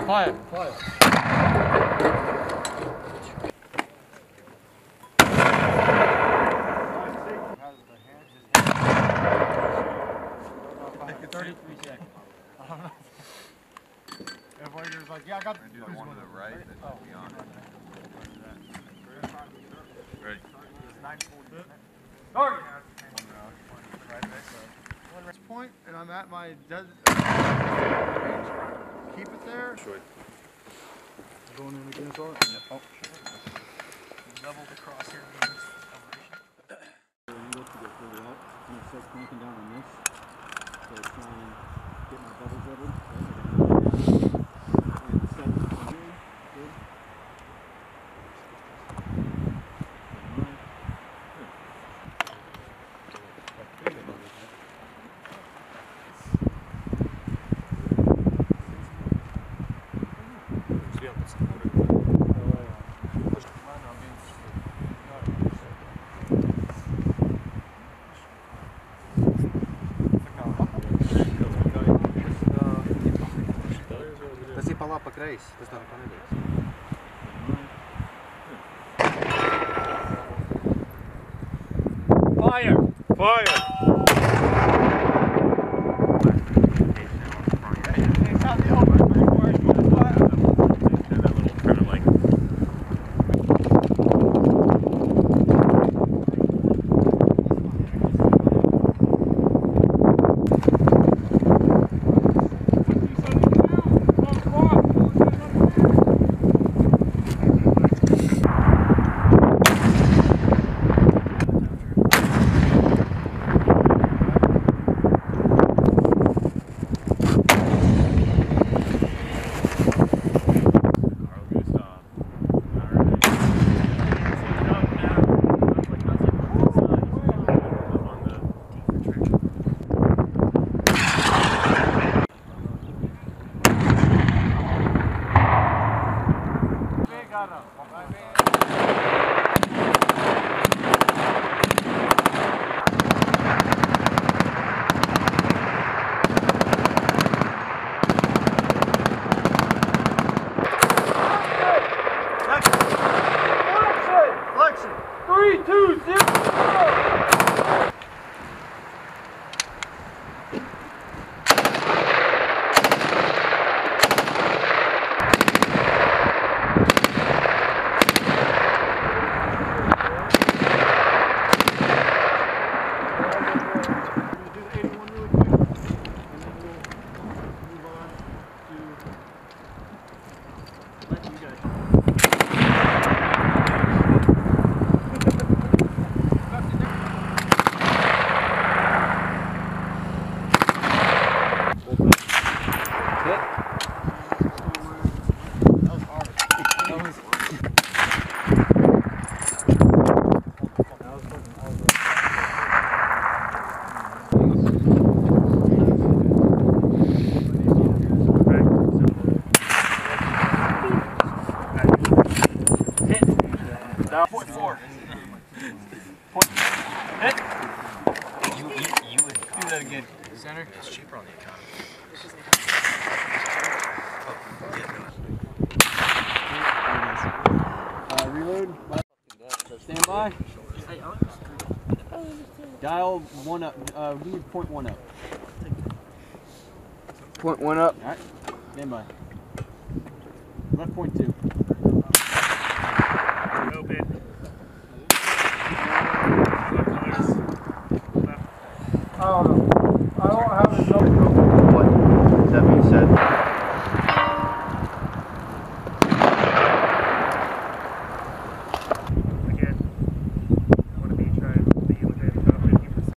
Fire. Fire. Everybody's like, yeah, I got the do the one to the right and then beyond. Ready. 940. Start! Point, and I'm at my range. Keep it there. Sure. Going in against all. Yep. Oh, Leveled across here. I'm going to get further up. I'm going to start cranking down on this. So try and get my bubbles leveled. And set it from here. Good. Tas ir pa labi, pa kreisi, tas tā nekā nedēļas. Fire! Fire! Point four. Point. Hit. You would do that again. Center. It's cheaper on the economy. Reload. Stand by. Dial 1 up. We need point 1 up. Point 1 up. Alright. Stand by. Left point 2.